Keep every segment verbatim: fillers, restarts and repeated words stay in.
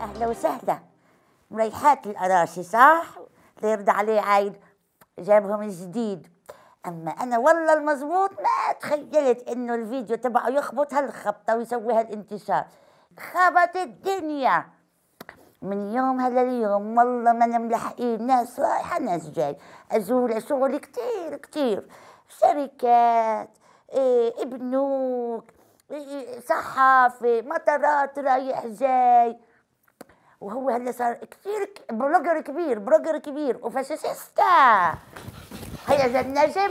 أهلا وسهلا. مريحات الأراشي صح؟ اللي يرضى عليه عايد جابهم الجديد. أما أنا والله المزبوط ما تخيلت إنه الفيديو تبعه يخبط هالخبطة ويسوي هالانتشار. خبط الدنيا من يومها لليوم. والله ما أنا ملحقين، ناس رايحة ناس جاي، أزول شغل كتير كتير، شركات، إيه بنوك، إيه صحافة، مطارات رايح جاي. وهو هلا صار كثير بلوجر كبير، بلوجر كبير وفاشيستا. هيا زي النجم.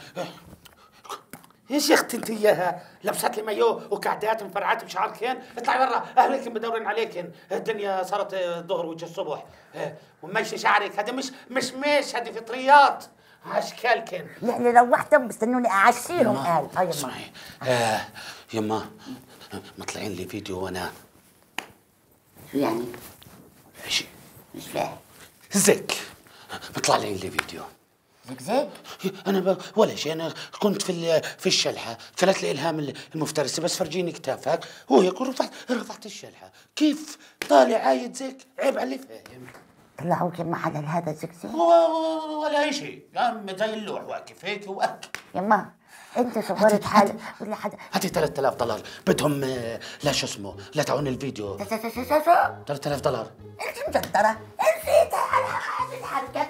يا شيختي انت اياها لبست لي مايو وكعدات مفرعات بشعركين، اطلعي برا، اهلكم بدورين عليكن، الدنيا صارت الظهر وجه الصبح، ومشي شعرك، هذا مش مش مش هذه فطريات اشكالكن. يعني روحتهم بستنوني اعشيهم. قال اه يما اسمعي آه يما مطلعين لي فيديو وانا شو يعني؟ شي مش فاهم. زك مطلع لي فيديو زك زك؟ انا ب... ولا شيء، انا كنت في في الشلحه، فلت لي الهام المفترسه، بس فرجيني كتافك وهيك رفعت رفعت الشلحه، كيف طالع عايد زك؟ عيب على اللي فاهم. طلعوك يما على هذا زك زك؟ ولا شيء، قام زي اللوح واقف هيك واك. يما انت صورت حالك ولا حدا؟ هاتي ثلاثة آلاف دولار بدهم، لا شو اسمه، لا تعون الفيديو. ثلاثة آلاف دولار. انت مجدرة، نسيتها على هذه الحركة.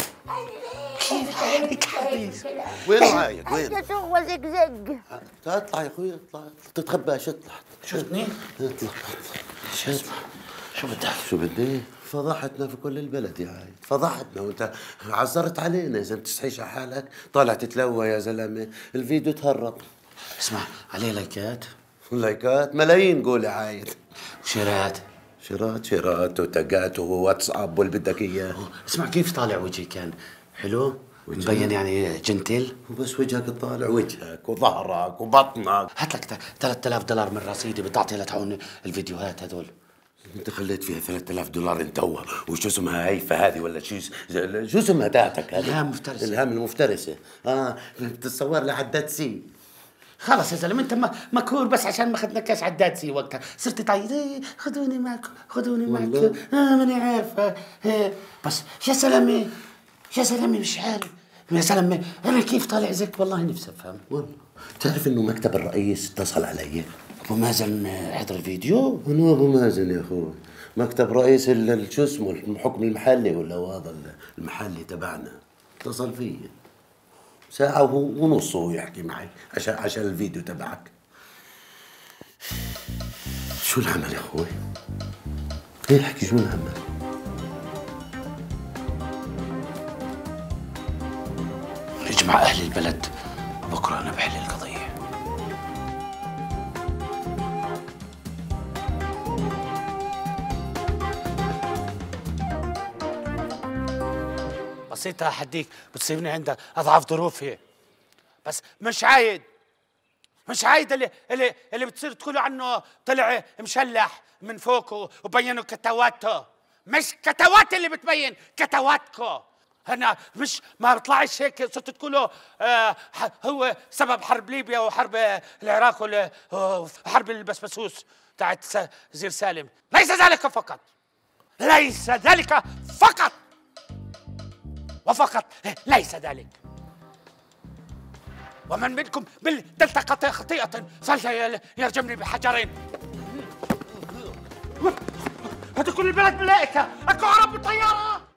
وين عايد وين؟ انت شو زق زق؟ اطلع يا اخوي اطلع، تتخباش اطلع. شفتني؟ اطلع شو اسمع، شو بدك؟ شو بدي؟ فضحتنا في كل البلد يا عايد، فضحتنا وانت عزرت علينا. اذا ما بتستحيش على حالك طالع تتلوى يا زلمه، الفيديو تهرب. اسمع، عليه لايكات؟ لايكات ملايين قول يا عايد. وشيرات؟ شيرات شيرات وتقات وواتساب واللي بدك اياه. اسمع، كيف طالع وجهي كان؟ حلو؟ مبين يعني جنتل؟ وبس وجهك طالع، وجهك وظهرك وبطنك. هات لك ثلاثة آلاف دولار من رصيدي بتعطي لتعون الفيديوهات هذول. انت خليت فيها ثلاثة آلاف دولار انت هو، وشو اسمها هيفا هذه ولا شو شو اسمها تاعتك هذه؟ الهام مفترسه. الهام المفترسه. اه بتتصور لعداد سي. خلص يا زلمه انت مكهور، بس عشان ما اخذناكش عداد سي وقتها صرت تعيط ايه خذوني معكم خذوني معكم. اه ماني عارفه إيه. بس يا سلامه يا سلامه مش عارف يا سلامه انا كيف طالع زيك، والله نفسي افهم. والله تعرف انه مكتب الرئيس اتصل علي. ابو مازن حضر الفيديو؟ منو ابو مازن يا اخوي؟ مكتب رئيس شو اسمه الحكم المحلي ولا هذا المحلي تبعنا اتصل فيي ساعة ونص وهو يحكي معي عشان عشان الفيديو تبعك. شو العمل يا اخوي؟ ايه احكي شو العمل؟ اجمع اهل البلد بكره انا بحل القضية. بسيطة أحديك بتصيبني عند أضعاف ظروفي، بس مش عايد مش عايد اللي اللي اللي بتصير تقولوا عنه طلع مشلح من فوق وبينوا كتواته، مش كتوات اللي بتبين كتواتكو. أنا مش ما بطلعش هيك صرتوا تقولوا آه هو سبب حرب ليبيا وحرب العراق وحرب البسبسوس تاعت زير سالم. ليس ذلك فقط، ليس ذلك فقط وفقط ليس ذلك. ومن منكم بالتقط خطيئة فليرجمني بحجرين. هذا كل البلد ملائكة